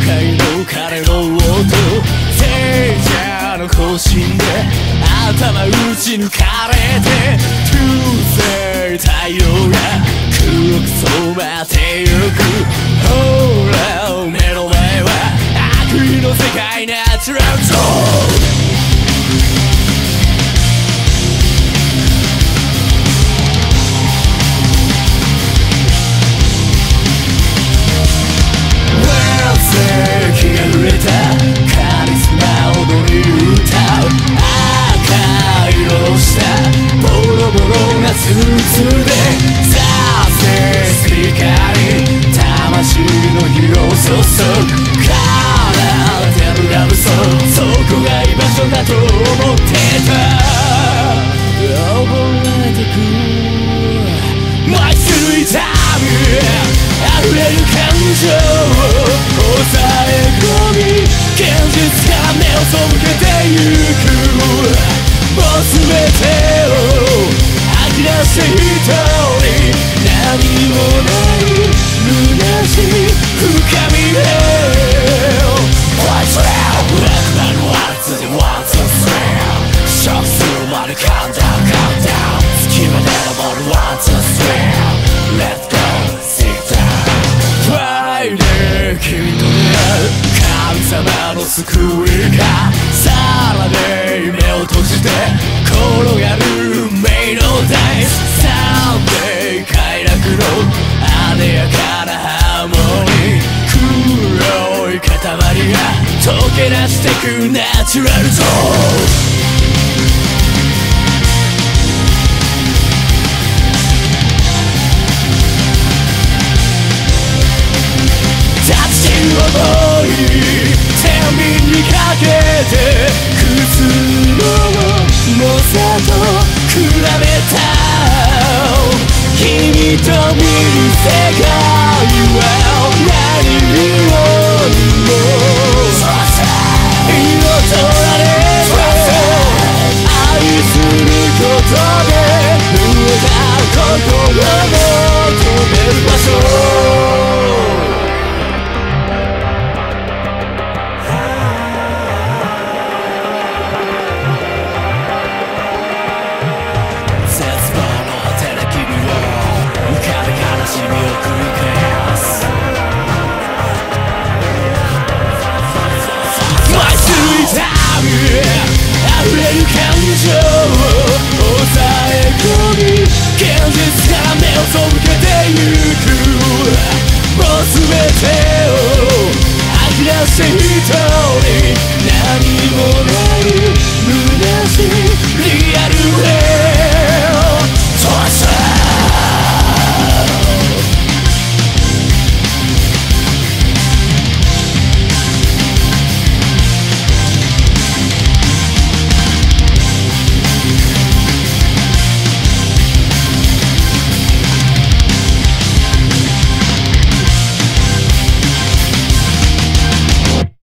界の彼の音聖者の行進で頭打ち抜かれて To say 太陽が黒く染まってゆくほら目の前は悪意の世界ナチュラルゾーン気が触れたカリスマ踊り歌う赤い色したボロボロなスーツでさせスピーカーに魂の火を注ぐ奏でるラブソングそこが居場所だと思ってた溺れてく舞いついた溢れる感情を抑え込み現実から目を背けてゆくもう全てを吐き出して一人何もない虚しい深みへ What's real? Black man one to the one to three ショックするまで Count down count down 隙間で登るone to three Let's go君と出会う神様の救いがさらに目を閉じて転がるメイのダイスサンデー快楽の艶やかなハーモニー黒い塊が溶け出してくナチュラルゾーン想い天秤にかけて靴の重さと比べた君と見る世界は何よりも彩られて愛することで増えた心の止める場所溢れる感情を抑え込み現実から目を背けてゆくもう全てを吐き出して一人何もない